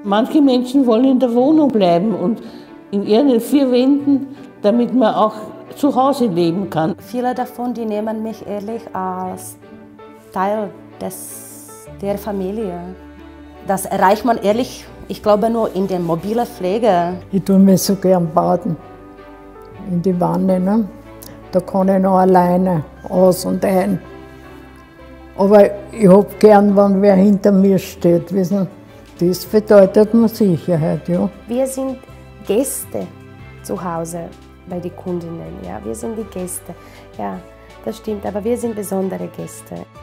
Manche Menschen wollen in der Wohnung bleiben und in ihren vier Wänden, damit man auch zu Hause leben kann. Viele davon, die nehmen mich ehrlich als Teil der Familie. Das erreicht man ehrlich, ich glaube, nur in der mobilen Pflege. Ich tue mich so gern baden, in die Wanne. Ne? Da kann ich noch alleine aus und ein. Aber ich habe gern, wenn wer hinter mir steht. Wissen? Das bedeutet mir Sicherheit. Ja. Wir sind Gäste zu Hause bei den Kundinnen. Ja? Wir sind die Gäste. Ja, das stimmt, aber wir sind besondere Gäste.